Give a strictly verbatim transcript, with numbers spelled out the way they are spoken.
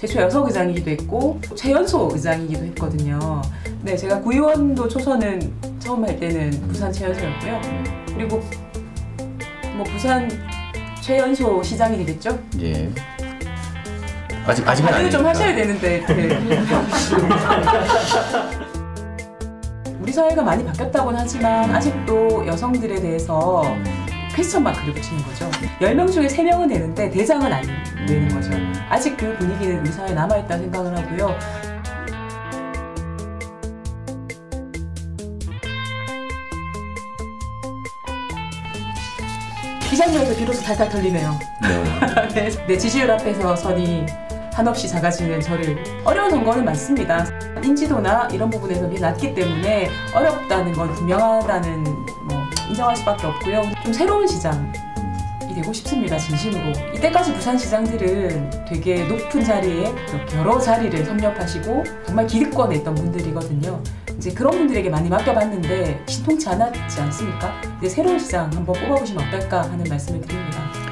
최초 여성 의장이기도 했고 최연소 의장이기도 했거든요. 네, 제가 구의원도 초선은 처음 할 때는 부산 최연소였고요. 그리고 뭐 부산 최연소 시장이 되겠죠? 예. 아직 아직은 다들 아니니까. 좀 하셔야 되는데. 네. 우리 사회가 많이 바뀌었다고는 하지만 아직도 여성들에 대해서 퀘스천 마크를 붙이는 거죠. 열 명 중에 세 명은 되는데 대장은 안 되는 거죠. 아직 그 분위기는 우리 사회에 남아있다는 생각을 하고요. 이 장면에서 비로소 탈탈 털리네요. 네. 네, 내 지지율 앞에서 선이 한없이 작아지는 저를. 어려운 선거는 맞습니다. 인지도나 이런 부분에서 비해 낮기 때문에 어렵다는 건 분명하다는 뭐 인정할 수밖에 없고요. 좀 새로운 시장이 되고 싶습니다, 진심으로. 이때까지 부산시장들은 되게 높은 자리에 이렇게 여러 자리를 섭렵하시고 정말 기득권에 있던 분들이거든요. 이제 그런 분들에게 많이 맡겨봤는데 신통치 않았지 않습니까? 이제 새로운 시장 한번 뽑아보시면 어떨까 하는 말씀을 드립니다.